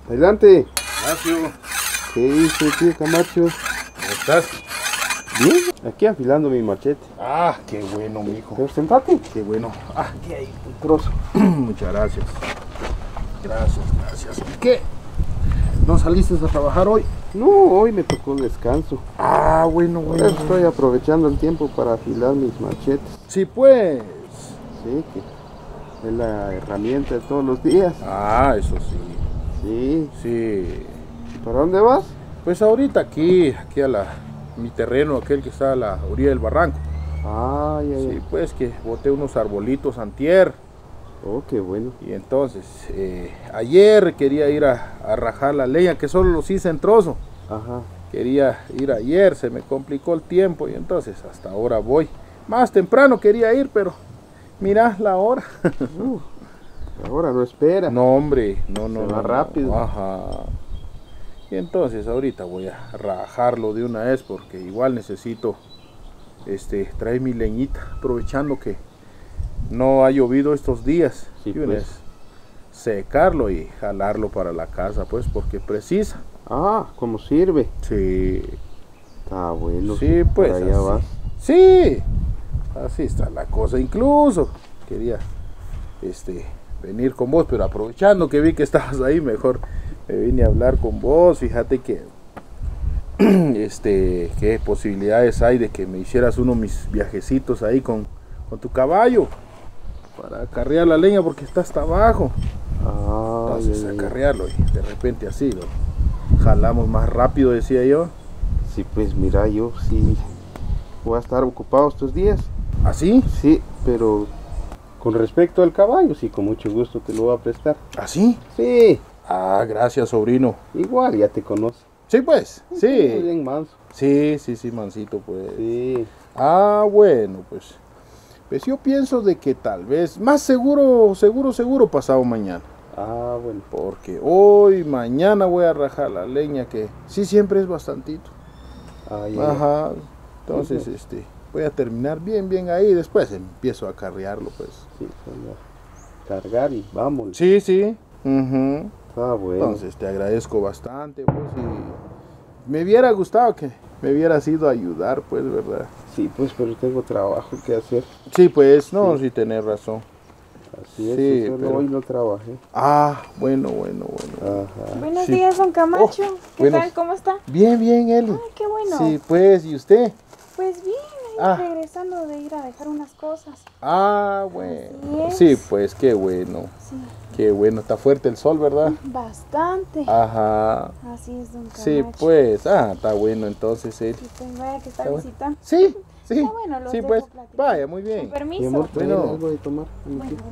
Adelante. Ignacio, ¿Qué dice, tío Camacho? ¿cómo estás? Bien, aquí afilando mi machete. Ah, qué bueno, mijo. Pero sentate. Qué bueno. Ah, Aquí hay un trozo. muchas gracias. Gracias. ¿Y qué? ¿No saliste a trabajar hoy? No, hoy me tocó descanso. Ah, bueno. Por eso estoy aprovechando el tiempo para afilar mis machetes. Sí, pues. Sí, que es la herramienta de todos los días. Ah, eso sí. Sí. Sí. ¿Para dónde vas? Pues ahorita aquí a mi terreno, aquel que está a la orilla del barranco. Ay, ay, Sí, pues que boté unos arbolitos antier. Oh, qué bueno. Y entonces, ayer quería ir a rajar la leña, que solo los hice en trozo. Ajá. Quería ir ayer, se me complicó el tiempo y entonces hasta ahora voy. Más temprano quería ir, pero mira la hora. Ahora no espera. No, hombre, no. Se va rápido. Ajá. Y entonces ahorita voy a rajarlo de una vez porque igual necesito traer mi leñita, aprovechando que no ha llovido estos días. Sí, Y una pues. vez secarlo y jalarlo para la casa, pues, porque precisa. Ah, ¿cómo sirve? Sí. Está bueno. Sí, pues. Para allá Así. vas. Sí. Así está la cosa. Incluso quería venir con vos, pero aprovechando que vi que estabas ahí, mejor me vine a hablar con vos. Fíjate que qué posibilidades hay de que me hicieras uno de mis viajecitos ahí con tu caballo para acarrear la leña porque está hasta abajo. Ah, Entonces acarrearlo y de repente así lo jalamos más rápido, decía yo. Sí, pues mira, yo sí voy a estar ocupado estos días. ¿Así? Sí, pero con respecto al caballo, sí, con mucho gusto te lo voy a prestar. ¿Así? Sí, Ah, gracias, sobrino. igual ya te conoce. Sí, pues, Muy sí. bien, manso. Sí, mancito, pues. Sí. Ah, bueno, pues. Pues yo pienso de que tal vez, más seguro pasado mañana. Ah, bueno. Porque hoy, mañana voy a rajar la leña que sí siempre es bastantito. Ah, ya, ya. Ajá. Entonces, voy a terminar bien ahí. Después empiezo a acarrearlo, pues. Sí, voy a cargar y vamos. Sí. Ujú. Ah, bueno. Entonces te agradezco bastante, pues, y me hubiera gustado que me hubieras ido a ayudar, pues, ¿verdad? Sí, pues, pero tengo trabajo que hacer. Sí, pues, no, Sí. sí tenés razón. Así es, Sí, solo pero hoy no trabajé. Ah, bueno. Ajá. Buenos Sí. días, don Camacho. ¿Qué buenos- tal? ¿Cómo está? Bien, Eli. Ay, qué bueno. Sí, pues, ¿y usted? Pues bien, Ah. regresando de ir a dejar unas cosas. Ah, bueno. Así es. Sí, pues, qué bueno. Sí, Qué bueno, está fuerte el sol, ¿verdad? bastante. Ajá. Así es, don Camacho. Sí, pues, está bueno entonces, Eli. Y pues vaya que está Está bueno. visitando. Sí. Está bueno, los Sí, dejo pues, platicar. vaya, muy bien. Con permiso. Mi amor, ¿trae Bueno. algo de tomar? Bueno, ahorita.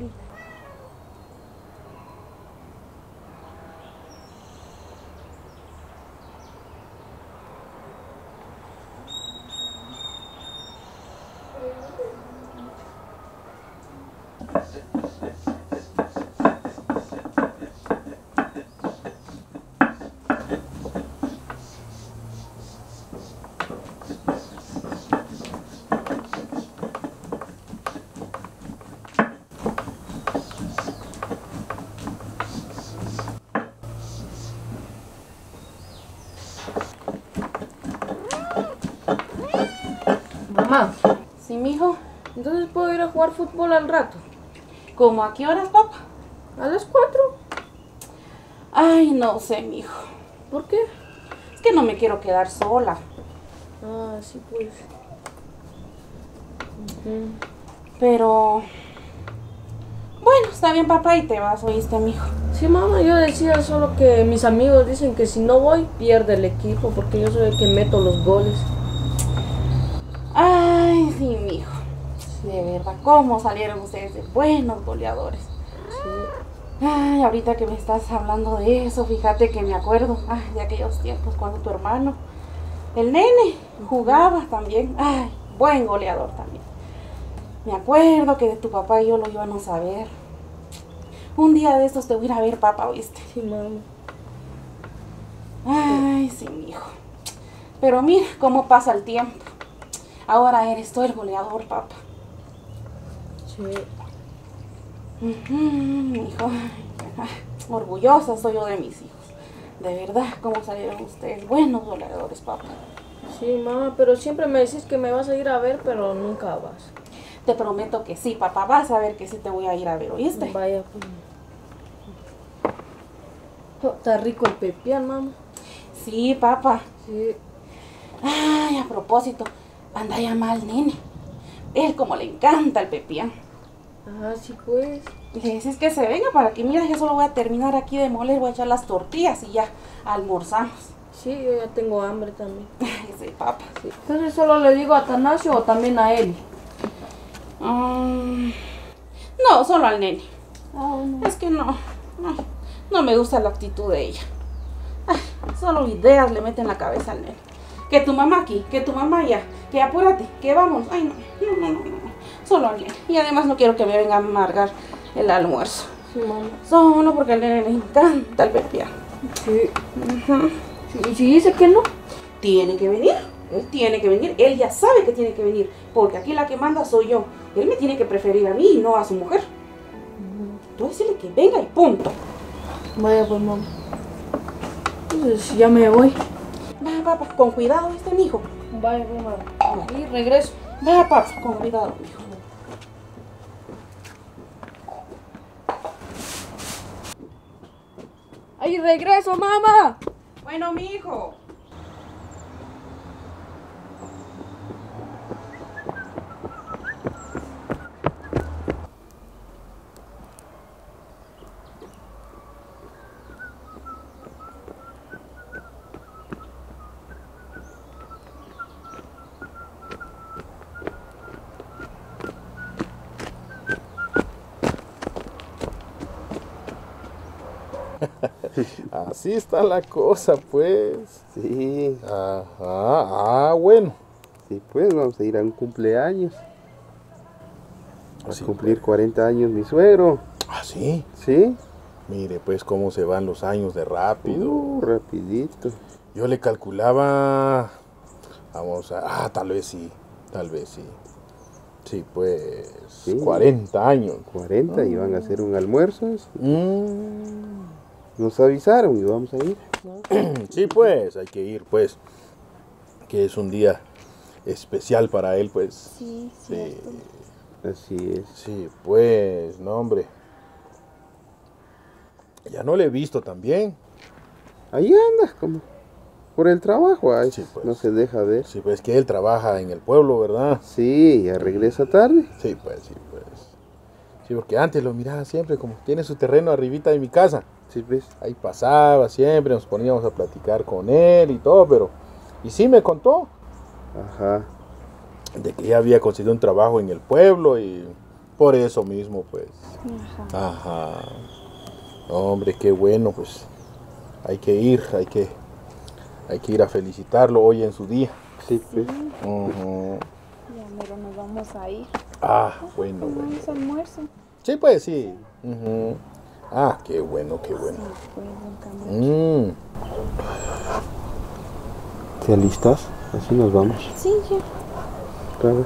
Mamá, Sí, mijo. entonces puedo ir a jugar fútbol al rato. ¿Cómo a qué horas, papá? A las 4. Ay, no sé, mijo. ¿Por qué? Es que no me quiero quedar sola. Ah, sí, pues. Pero... Bueno, está bien, papá, y te vas, ¿oíste, mijo? Sí, mamá, yo decía solo que mis amigos dicen que si no voy, pierde el equipo porque yo soy el que meto los goles. Ay, sí, mijo. De verdad, ¿cómo salieron ustedes de buenos goleadores? Ay, ahorita que me estás hablando de eso, fíjate que me acuerdo, de aquellos tiempos cuando tu hermano, el nene, jugaba también. Ay, buen goleador también. Me acuerdo que de tu papá y yo lo íbamos a ver. Un día de estos te voy a ir a ver, papá, ¿oíste? Sí, mamá. Ay, sí, mijo. Pero mira cómo pasa el tiempo. Ahora eres tú el goleador, papá. Sí. Hijo, orgullosa soy yo de mis hijos. De verdad, ¿cómo salieron ustedes? Buenos goleadores, papá. Sí, mamá, pero siempre me decís que me vas a ir a ver, pero nunca vas. Te prometo que sí, papá. Vas a ver que sí te voy a ir a ver, ¿oíste? Vaya, pues. Oh, está rico el pepián, mamá. Sí, papá. Sí. Ay, a propósito, anda a llamar al nene. Él como le encanta el pepián. Ah, sí, pues. Le decís que se venga para que, mira, yo solo voy a terminar aquí de moler, voy a echar las tortillas y ya almorzamos. Sí, yo ya tengo hambre también. Ay, sí, papá. Sí. Entonces, ¿solo le digo a Atanasio o también a él? No, solo al nene. Es que no me gusta la actitud de ella. Ay, solo ideas le meten en la cabeza al nene. Que tu mamá aquí, que tu mamá allá, que apúrate, que vamos. Ay, no. Solo al nene. Y además no quiero que me venga a amargar el almuerzo. Sí, mamá. Solo porque al nene le encanta el pepián. Sí. Sí. ¿Y si dice que no? Tiene que venir. Él tiene que venir. Él ya sabe que tiene que venir. Porque aquí la que manda soy yo. Él me tiene que preferir a mí y no a su mujer. Tú decirle que venga y punto. Vaya, pues, mamá. Entonces, ya me voy. Va, papá, con cuidado, mijo. Vaya, pues, mamá. Y regreso. Va, papá, con cuidado, mijo. ¡Ahí regreso, mamá! Bueno, mijo. Así está la cosa, pues. Sí, Bueno. sí, pues vamos a ir a un cumpleaños. Va a Sí, cumplir 40 años mi suegro. Sí. ¿Sí? Mire, pues, cómo se van los años de rápido. Rapidito. Yo le calculaba... tal vez sí. Sí, pues... Sí. 40 años. 40 y van a hacer un almuerzo. Nos avisaron y vamos a ir. Sí, pues, hay que ir, pues. Que es un día especial para él, pues. Sí, Sí, Así es. sí, pues, no, hombre. Ya no le he visto también. Ahí anda, como por el trabajo. Ay, Sí, pues. no se deja ver. Sí, pues que él trabaja en el pueblo, ¿verdad? Sí, ya regresa tarde. Sí, pues. Sí, porque antes lo miraba siempre, como tiene su terreno arribita de mi casa. Sí, ves. Ahí pasaba siempre, nos poníamos a platicar con él y todo, pero... Y sí me contó Ajá. de que ya había conseguido un trabajo en el pueblo y por eso mismo, pues. Ajá. Hombre, qué bueno, pues. Hay que ir a felicitarlo hoy en su día. Sí, pues. Ujú. Ya mero nos vamos a ir. Bueno. Tomamos almuerzo. Sí, pues sí. Ujú. Qué bueno. Sí, pues, don Camilo. ¿Te alistas? Así nos vamos. Sí, ya. Claro.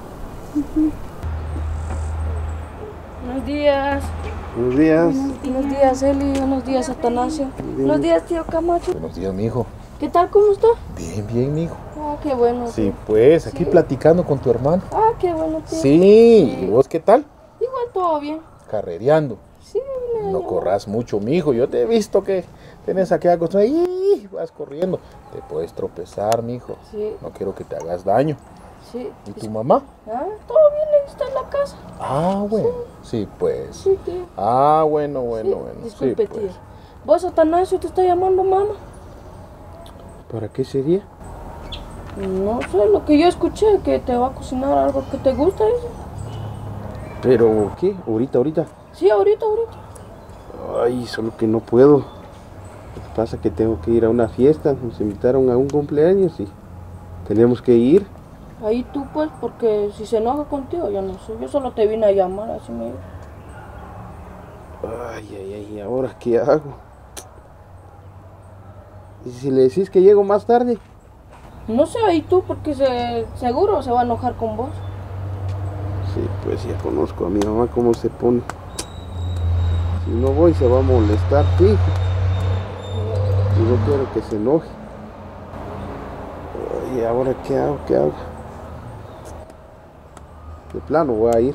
Buenos días. Buenos días. Buenos días, Eli. Buenos días, Atanasio. Buenos días, tío Camacho. Buenos días, mijo. ¿Qué tal? ¿Cómo está? Bien, mijo. Qué bueno. Sí, pues, aquí platicando con tu hermano. Qué bueno, tío. Sí, ¿y vos qué tal? Igual todo bien. Carrereando. Sí, No corras mucho, mijo. Yo te he visto que tenés aquella costumbre. ¡Ih! Vas corriendo. Te puedes tropezar, mijo. Sí. No quiero que te hagas daño. Sí. ¿Y tu mamá? Todo bien, está en la casa. Bueno. Sí, pues. Sí, tío. Bueno. Disculpe, Sí, pues. tío. ¿Vos, Atanasio, te está llamando mamá? ¿Para qué sería? No sé, lo que yo escuché, que te va a cocinar algo que te gusta, eso. ¿Pero qué? ¿Ahorita? Sí, ahorita. Ay, solo que no puedo. Lo que pasa es que tengo que ir a una fiesta. Nos invitaron a un cumpleaños y tenemos que ir. Ahí tú, pues, porque si se enoja contigo, yo no sé. Yo solo te vine a llamar, así me dijo. Ay, ¿ahora qué hago? ¿Y si le decís que llego más tarde? No sé, ahí tú, porque seguro se va a enojar con vos. Sí, pues ya conozco a mi mamá cómo se pone. Si no voy se va a molestar, fijo. Y no quiero que se enoje. ¿Y ahora qué hago? ¿Qué hago? De plano voy a ir.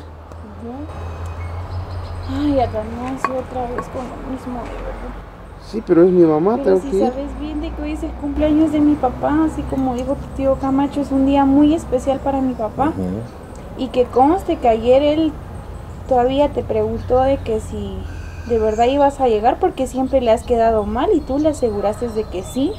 Ay, Atanasio, otra vez con lo mismo, de verdad. Sí, pero es mi mamá, Pero tengo si que ir. sabes bien de que hoy es el cumpleaños de mi papá, así como dijo tu tío Camacho, es un día muy especial para mi papá. Y que conste que ayer él todavía te preguntó de que si de verdad ibas a llegar porque siempre le has quedado mal y tú le aseguraste de que sí.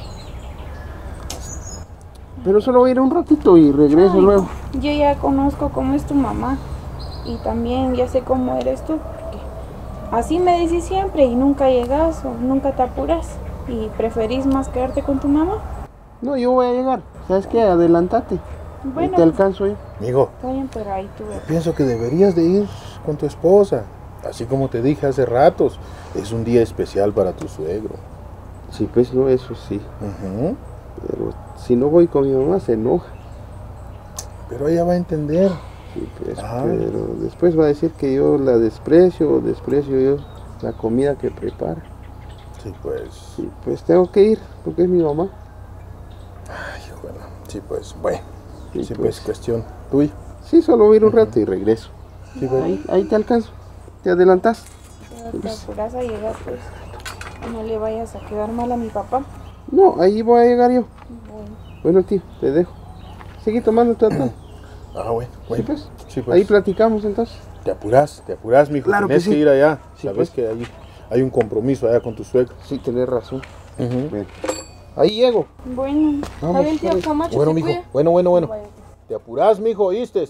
Pero solo voy a ir un ratito y regreso Ay, luego. yo ya conozco cómo es tu mamá y también ya sé cómo eres tú, porque así me decís siempre y nunca llegas o nunca te apuras y preferís más quedarte con tu mamá. No, yo voy a llegar. ¿Sabes qué? Adelántate. Bueno, Ahí te alcanzo yo. Amigo, está bien, pero ahí tú ves. pienso que deberías de ir con tu esposa. Así como te dije hace ratos, es un día especial para tu suegro. Sí, pues no, eso sí. Ujú. Pero si no voy con mi mamá se enoja. Pero ella va a entender. Sí, pues, Ajá. pero después va a decir que yo la desprecio o desprecio yo la comida que prepara. Sí, pues. Sí, pues tengo que ir porque es mi mamá. Ay, bueno. Sí, pues, bueno. Sí, Sí, pues, pues. cuestión tuya. Sí, solo voy a ir un rato y regreso. Sí, pues. Ahí te alcanzo. Te adelantas. Pero te apuras a llegar, pues no le vayas a quedar mal a mi papá. No, ahí voy a llegar yo. Bueno, Bueno, tío, te dejo. Seguí tomando tu atún. Ah, bueno. Sí, Bueno. pues. Sí, pues. Ahí platicamos entonces. Te apuras, mijo. Claro Tienes que que sí. ir allá. Sí, Sabes pues. que hay un compromiso allá con tu suegro. Sí, tenés razón. Ujú. Bueno, ahí llego. bueno, Vamos, está bien, tío vale. Camacho, Bueno, se mijo. cuida. Bueno. Vaya. Te apuras, mijo, ¿oíste?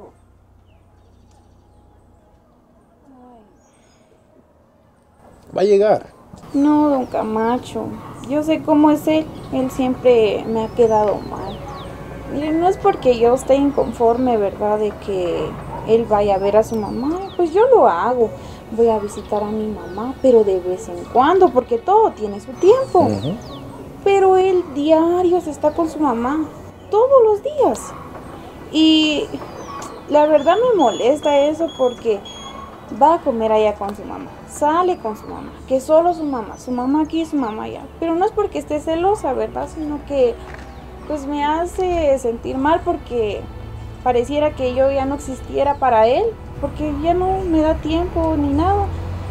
Va a llegar. No, don Camacho, yo sé cómo es él siempre me ha quedado mal. Miren, no es porque yo esté inconforme, ¿verdad?, de que él vaya a ver a su mamá, pues yo lo hago. Voy a visitar a mi mamá, pero de vez en cuando, porque todo tiene su tiempo. Ujú. Pero él diario se está con su mamá, todos los días. Y la verdad me molesta eso porque va a comer allá con su mamá, sale con su mamá, que solo su mamá aquí, su mamá allá. Pero no es porque esté celosa, ¿verdad? Sino que pues me hace sentir mal porque pareciera que yo ya no existiera para él, porque ya no me da tiempo ni nada.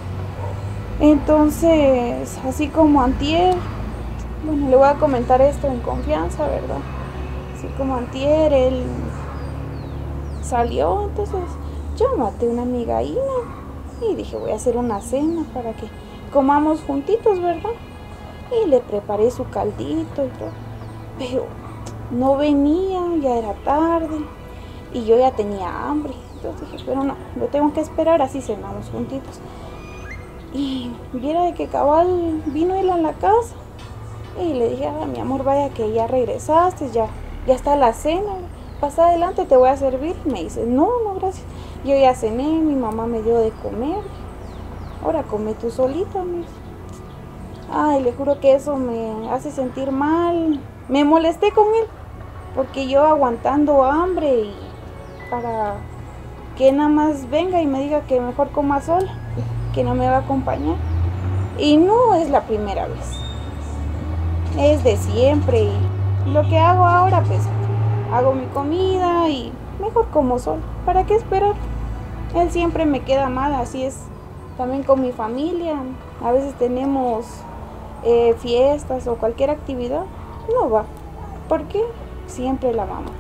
Entonces, así como antier, bueno, le voy a comentar esto en confianza, ¿verdad? Así como antier, él salió, entonces yo maté una amigaína y dije voy a hacer una cena para que comamos juntitos, ¿verdad? Y le preparé su caldito y todo, pero no venía, ya era tarde y yo ya tenía hambre, entonces dije, pero no, lo tengo que esperar, así cenamos juntitos. Y viera de que cabal vino él a la casa y le dije, ah, mi amor, vaya que ya regresaste, ya está la cena, pasa adelante, te voy a servir. Y me dice, no, gracias, yo ya cené, mi mamá me dio de comer, ahora come tú solita, me dice. Ay, le juro que eso me hace sentir mal, me molesté con él, porque yo aguantando hambre y para que nada más venga y me diga que mejor coma sola, que no me va a acompañar. Y no es la primera vez, es de siempre. Y lo que hago ahora, pues hago mi comida y mejor como sola. ¿Para qué esperar? Él siempre me queda mal, así es también con mi familia. A veces tenemos fiestas o cualquier actividad, no va. ¿Por qué? Siempre la mamá.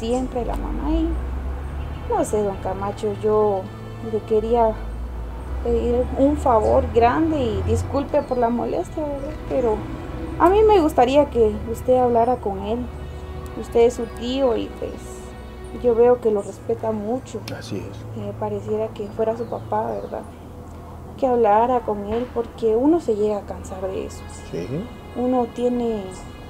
Y no sé, don Camacho, yo le quería pedir un favor grande y disculpe por la molestia, ¿verdad? Pero a mí me gustaría que usted hablara con él. Usted es su tío y pues yo veo que lo respeta mucho. Así es. Me pareciera que fuera su papá, ¿verdad? Que hablara con él porque uno se llega a cansar de eso. Sí. Uno tiene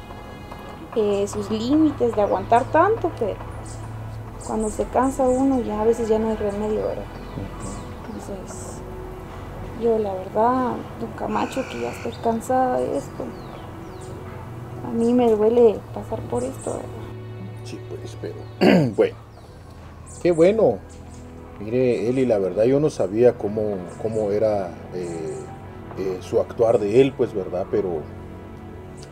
sus límites de aguantar tanto, pero cuando se cansa uno ya a veces ya no hay remedio, ¿verdad? Entonces, yo la verdad, don Camacho, que ya estoy cansada de esto. A mí me duele pasar por esto, ¿verdad? Sí, pues, pero bueno, qué bueno. Mire, Eli, la verdad yo no sabía cómo era su actuar de él, pues, ¿verdad? Pero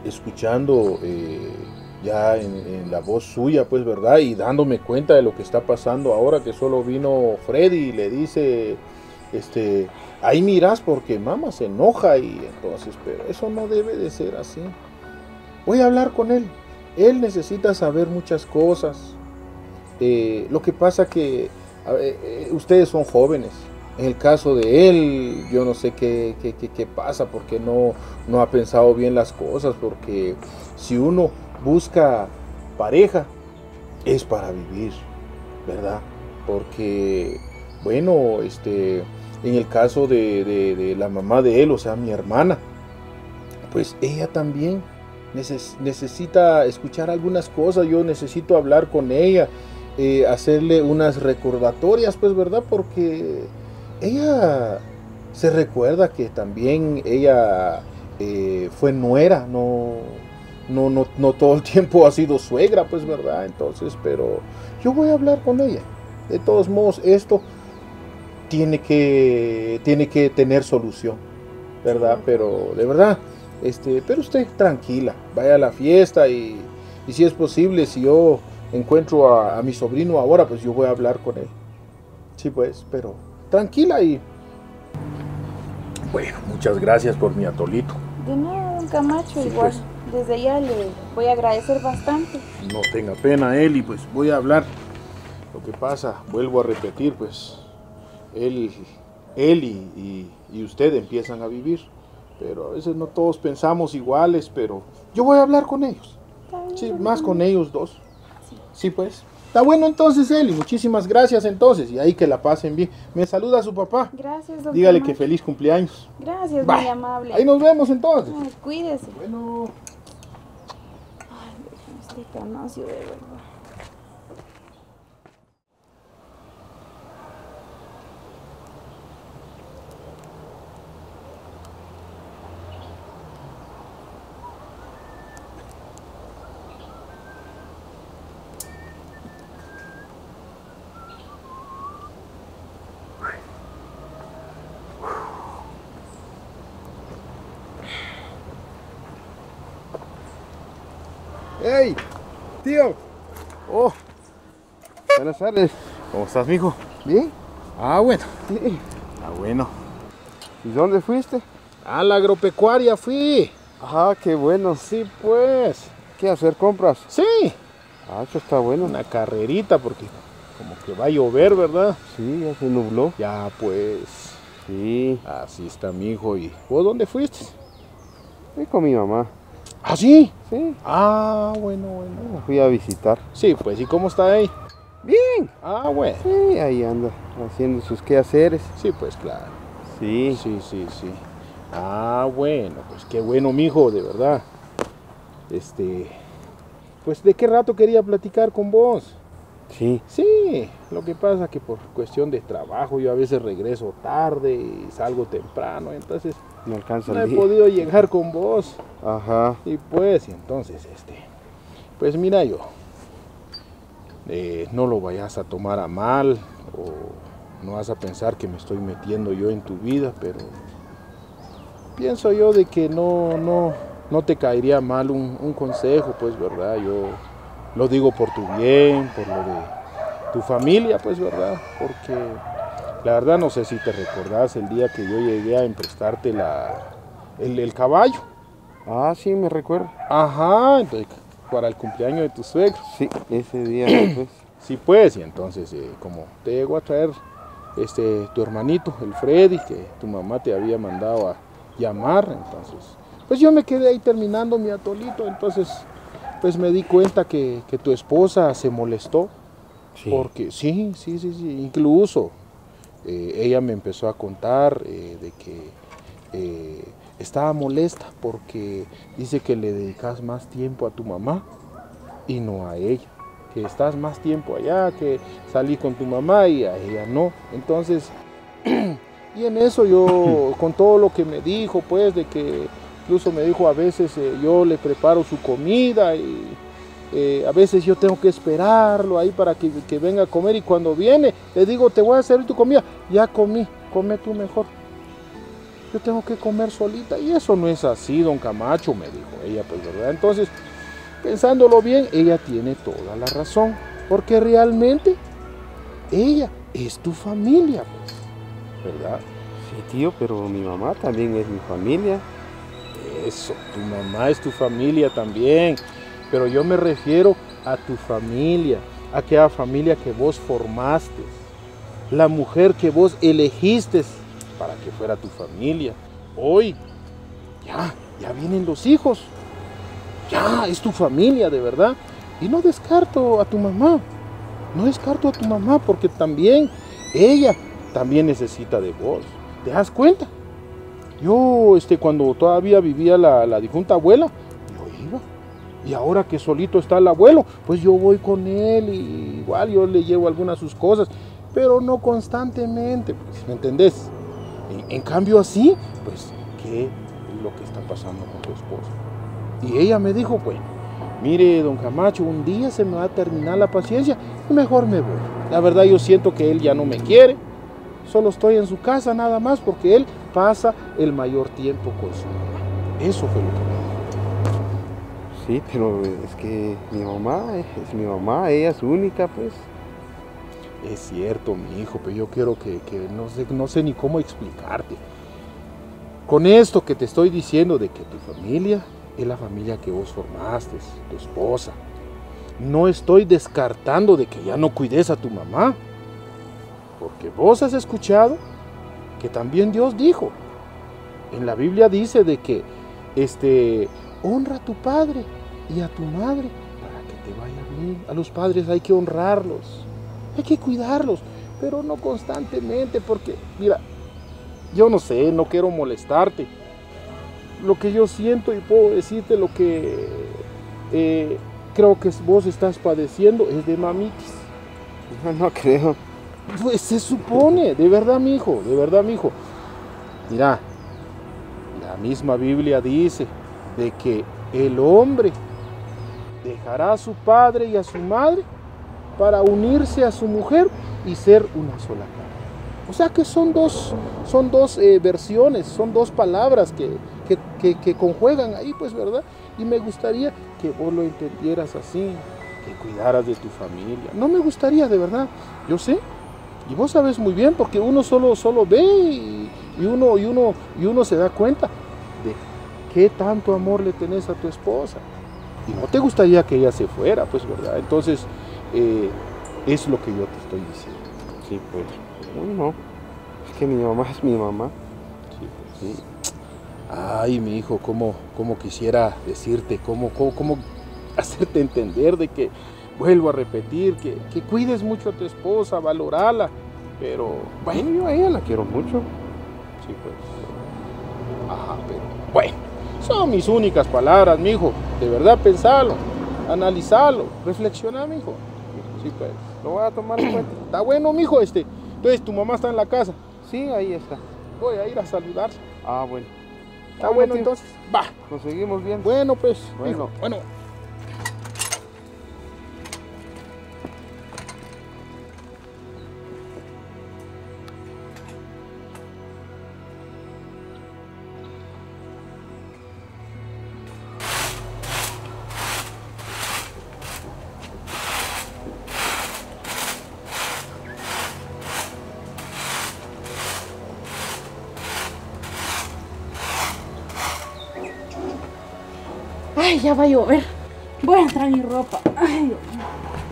escuchando ya en la voz suya, pues, ¿verdad? Y dándome cuenta de lo que está pasando ahora, que solo vino Freddy y le dice, ahí mirás porque mamá se enoja y entonces, pero eso no debe de ser así. Voy a hablar con él. Él necesita saber muchas cosas. Lo que pasa que ustedes son jóvenes. En el caso de él, yo no sé qué pasa, porque no ha pensado bien las cosas, porque si uno busca pareja, es para vivir, ¿verdad? Porque, bueno, en el caso de la mamá de él, o sea, mi hermana, pues ella también necesita escuchar algunas cosas. Yo necesito hablar con ella, hacerle unas recordatorias, pues, ¿verdad? Porque ella se recuerda que también ella fue nuera, no todo el tiempo ha sido suegra, pues, ¿verdad? Entonces, pero yo voy a hablar con ella. De todos modos, esto tiene que tener solución, ¿verdad? Pero de verdad, pero usted tranquila, vaya a la fiesta y si es posible, si yo encuentro a mi sobrino ahora, pues yo voy a hablar con él. Sí, pues, pero tranquila y bueno, muchas gracias por mi atolito. De nada, don Camacho, Sí, igual. pues. Desde ya le voy a agradecer bastante. No tenga pena, Eli, pues voy a hablar. Lo que pasa, vuelvo a repetir, pues él y usted empiezan a vivir, pero a veces no todos pensamos iguales, pero yo voy a hablar con ellos. Está bien, Sí, don más con Camacho. ellos dos. Sí, pues. Está bueno entonces, Eli, muchísimas gracias entonces, y ahí que la pasen bien. Me saluda a su papá. Gracias, don Dígale Camacho. que feliz cumpleaños. Gracias, Bye. muy amable. Ahí nos vemos entonces. Ay, cuídese. Bueno. Ay, este Camacho, de verdad. ¡Hey! ¡Tío! ¡Oh! Buenas tardes. ¿Cómo estás, mijo? ¿Bien? Ah, bueno. Sí. Ah, bueno. ¿Y dónde fuiste? A la agropecuaria fui. Ajá, qué bueno. Sí, pues. ¿Qué, hacer compras? Sí. Ah, eso está bueno. Una carrerita porque como que va a llover, ¿verdad? Sí, ya se nubló. Ya, pues. Sí. Así está mi hijo. ¿Y vos dónde fuiste? Fui con mi mamá. ¿Ah, sí? Sí. Ah, bueno. La fui a visitar. Sí, pues. ¿Y cómo está ahí? Bien. Ah, bueno. Sí, ahí anda haciendo sus quehaceres. Sí, pues, claro. Sí. Sí. Ah, bueno. Pues qué bueno, mijo, de verdad. Pues, ¿de qué rato quería platicar con vos? Sí. Sí, lo que pasa que por cuestión de trabajo yo a veces regreso tarde y salgo temprano, entonces No alcanza no el he día. podido llegar con vos. Ajá. Y pues, entonces, pues mira yo, no lo vayas a tomar a mal o no vas a pensar que me estoy metiendo yo en tu vida, pero pienso yo de que no te caería mal un consejo, pues, ¿verdad? Yo lo digo por tu bien, por lo de tu familia, pues, ¿verdad? Porque la verdad no sé si te recordás el día que yo llegué a emprestarte el caballo. Ah, sí, me recuerdo. Ajá, entonces para el cumpleaños de tu suegro. Sí, ese día, pues. Sí, pues, y entonces como te llegó a traer tu hermanito, el Freddy, que tu mamá te había mandado a llamar, entonces, pues yo me quedé ahí terminando mi atolito, entonces, pues me di cuenta que tu esposa se molestó, Sí. porque sí, incluso ella me empezó a contar de que estaba molesta porque dice que le dedicas más tiempo a tu mamá y no a ella, que estás más tiempo allá, que salí con tu mamá y a ella no. Entonces, y en eso yo, con todo lo que me dijo, pues, de que incluso me dijo a veces yo le preparo su comida y a veces yo tengo que esperarlo ahí para que venga a comer, y cuando viene le digo, te voy a hacer tu comida, ya comí, come tú mejor. yo tengo que comer solita. Y eso no es así, don Camacho, me dijo ella, pues, ¿verdad? Entonces, pensándolo bien, ella tiene toda la razón, porque realmente ella es tu familia, pues, ¿verdad? Sí, tío, pero mi mamá también es mi familia. Eso, tu mamá es tu familia también, pero yo me refiero a tu familia, a aquella familia que vos formaste, la mujer que vos elegiste para que fuera tu familia. Hoy, ya vienen los hijos, ya es tu familia de verdad, y no descarto a tu mamá, porque también ella también necesita de vos, ¿te das cuenta? Yo, cuando todavía vivía la difunta abuela, yo iba. Y ahora que solito está el abuelo, pues yo voy con él y igual yo le llevo algunas de sus cosas, pero no constantemente, pues, ¿me entendés? En cambio así, pues, ¿qué es lo que está pasando con tu esposa? Y ella me dijo, bueno, mire, don Camacho, un día se me va a terminar la paciencia y mejor me voy. La verdad yo siento que él ya no me quiere. Solo estoy en su casa nada más porque él pasa el mayor tiempo con su mamá. Eso fue lo que me dijo. Sí, pero es que mi mamá es mi mamá, ella es única, pues. Es cierto, mi hijo, pero yo quiero que no sé ni cómo explicarte. Con esto que te estoy diciendo de que tu familia es la familia que vos formaste, tu esposa. No estoy descartando de que ya no cuides a tu mamá. Porque vos has escuchado que también Dios dijo, en la Biblia dice de que honra a tu padre y a tu madre para que te vaya bien. A los padres hay que honrarlos, hay que cuidarlos, pero no constantemente, porque mira, yo no sé, no quiero molestarte. Lo que yo siento y puedo decirte lo que creo que vos estás padeciendo es de mamitis. No creo. Pues se supone, de verdad, mi hijo. Mira, la misma Biblia dice de que el hombre dejará a su padre y a su madre para unirse a su mujer y ser una sola carne. O sea que son dos versiones, son dos palabras que conjuegan ahí, pues, ¿verdad? Y me gustaría que vos lo entendieras así, que cuidaras de tu familia. No me gustaría, de verdad, yo sé. Y vos sabes muy bien, porque uno solo ve y uno se da cuenta de qué tanto amor le tenés a tu esposa. Y no te gustaría que ella se fuera, pues, ¿verdad? Entonces, es lo que yo te estoy diciendo. Sí, pues, no. Es que mi mamá es mi mamá. Sí, pues. Sí. Ay, mi hijo, cómo quisiera decirte, cómo hacerte entender de que, vuelvo a repetir, que cuides mucho a tu esposa, valorala, pero bueno, yo a ella la quiero mucho. Sí, pues. Ajá, pero bueno, son mis únicas palabras, mi hijo. De verdad, pensalo, analizalo, reflexiona, mi hijo. Sí, pues. Lo voy a tomar en cuenta. Está bueno, mi hijo, Entonces, tu mamá está en la casa. Sí, ahí está. Voy a ir a saludar. Ah, bueno. Está bueno, tío. Entonces. Va. Nos seguimos viendo. Bueno, pues. Bueno. Bueno. Ay, ya va a llover. Voy a entrar mi ropa. Ay, Dios mío.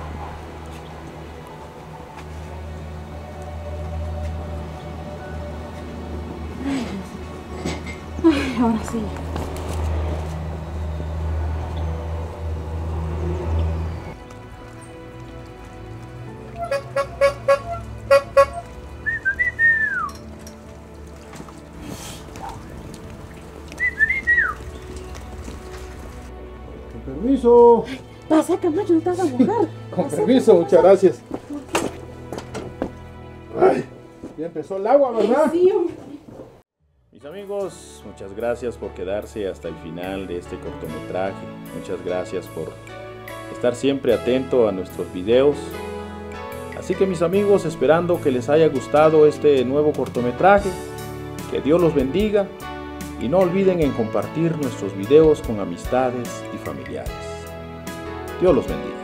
Ay, ahora sí. Permiso. Pasa, Camacho, no te vas a mojar. Con permiso, muchas gracias. Ay, ya empezó el agua, ¿verdad? Sí, hombre. Mis amigos, muchas gracias por quedarse hasta el final de este cortometraje. Muchas gracias por estar siempre atento a nuestros videos. Así que mis amigos, esperando que les haya gustado este nuevo cortometraje, Que Dios los bendiga y no olviden en compartir nuestros videos con amistades y familiares. Dios los bendiga.